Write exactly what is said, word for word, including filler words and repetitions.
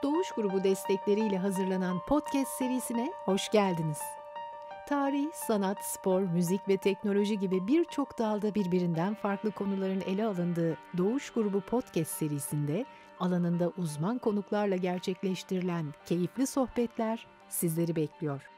Doğuş Grubu destekleriyle hazırlanan podcast serisine hoş geldiniz. Tarih, sanat, spor, müzik ve teknoloji gibi birçok dalda birbirinden farklı konuların ele alındığı Doğuş Grubu podcast serisinde alanında uzman konuklarla gerçekleştirilen keyifli sohbetler sizleri bekliyor.